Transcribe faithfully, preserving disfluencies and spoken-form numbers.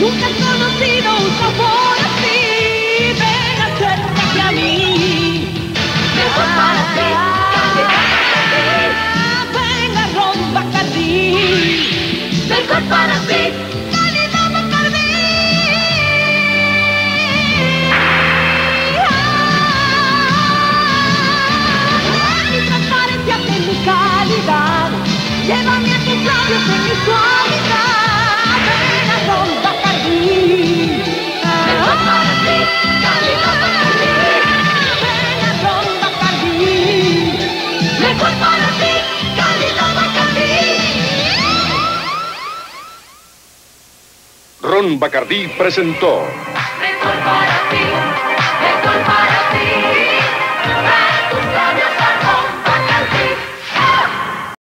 Nunca has conocido un sabor así. Ven, acércate a mí. Mejor para ti, calidad Bacardí. Ven a Ron Bacardí. Mejor para ti, calidad Bacardí. Mi transparencia de mi calidad. Llévame a tus labios en mi suavidad. Ven a Ron Bacardí. Mejor para ti, calidad Bacardí. Ven a Ron Bacardí. Mejor para ti, calidad Bacardí. Ron Bacardí presentó Mejor para